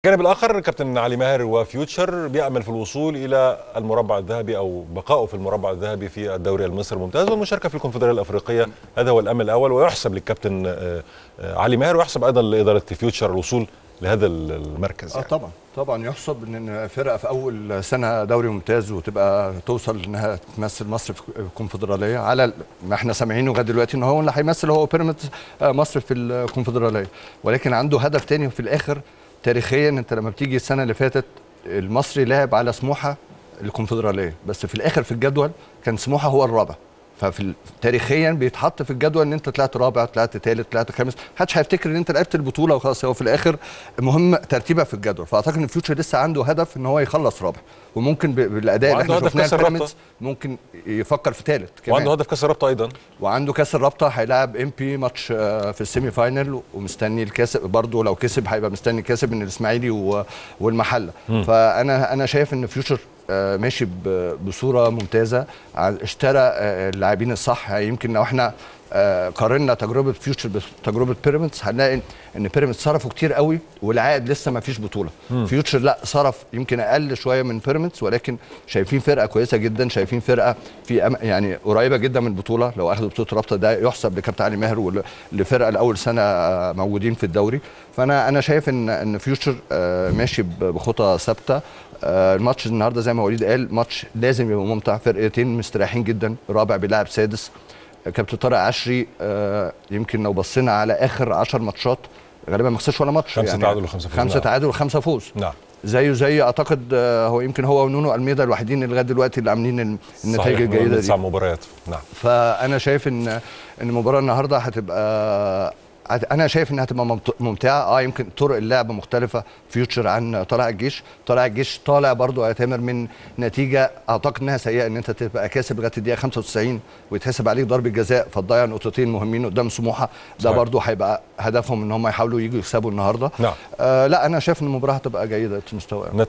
الجانب الآخر كابتن علي ماهر وفيوتشر بيأمل في الوصول إلى المربع الذهبي أو بقائه في المربع الذهبي في الدوري المصري الممتاز والمشاركة في الكونفدرالية الأفريقية. هذا هو الأمل الأول، ويحسب للكابتن علي ماهر ويحسب أيضا لإدارة فيوتشر الوصول لهذا المركز يعني. طبعا يحسب ان فرقه في اول سنه دوري ممتاز وتبقى توصل انها تمثل مصر في الكونفدراليه، على ما احنا سامعينه لغايه دلوقتي ان هو اللي هيمثل هو بيراميدز مصر في الكونفدراليه، ولكن عنده هدف تاني في الاخر. تاريخيا انت لما بتيجي السنه اللي فاتت المصري لعب على سموحه الكونفدراليه، بس في الاخر في الجدول كان سموحه هو الرابع، تاريخيا بيتحط في الجدول ان انت طلعت رابع، طلعت ثالث، طلعت خامس، محدش هيفتكر ان انت لعبت البطوله وخلاص. هو في الاخر المهم ترتيبها في الجدول، فاعتقد ان فيوتشر لسه عنده هدف ان هو يخلص رابع، وممكن بالاداء اللي احنا شفناه البيراميدز ممكن يفكر في ثالث كمان. وعنده هدف كاس الرابطه ايضا، وعنده كاس الرابطه، هيلاعب ام بي ماتش في السيمي فاينل، ومستني الكاسب برضه، لو كسب هيبقى مستني كاسب من الاسماعيلي والمحله. فانا شايف ان فيوتشر ماشي بصوره ممتازه، اشترى اللاعبين الصح. يمكن لو احنا قارنا تجربه فيوتشر بتجربه بيراميدز هنلاقي ان بيراميدز صرفوا كتير قوي والعائد لسه ما فيش بطوله. فيوتشر لا، صرف يمكن اقل شويه من بيراميدز، ولكن شايفين فرقه كويسه جدا، شايفين فرقه في يعني قريبه جدا من البطوله. لو اخذوا بطوله رابطه ده يحسب لكابتن علي ماهر ولفرقه لاول سنه موجودين في الدوري. فانا شايف ان فيوتشر ماشي بخطى ثابته. الماتش النهارده زي ما وليد قال ماتش لازم يبقى ممتع، فرقتين مستريحين جدا، رابع بيلاعب سادس. كابتن طارق عشري يمكن لو بصينا على اخر 10 ماتشات غالبا ما خسرش ولا ماتش، 5 تعادل و5 فوز. 5 تعادل و5 فوز. نعم. زي اعتقد هو يمكن هو ونونو الميدا الوحيدين اللي لغايه دلوقتي اللي عاملين النتائج الجيده دي. 9 مباريات. نعم. فانا شايف ان المباراه النهارده هتبقى، انا شايف انها هتبقى ممتعه. يمكن طرق اللعب مختلفه فيوتشر عن طلائع الجيش. طلائع الجيش طالع برضو يا تامر من نتيجه اعتقد انها سيئه، ان انت تبقى كاسب لغايه الدقيقه 95 ويتحسب عليك ضربه جزاء فتضيع نقطتين مهمين قدام سموحه. ده برضو هيبقى هدفهم ان هم يحاولوا يجوا يكسبوا النهارده. نعم. لا انا شايف ان المباراه هتبقى جيده المستوى.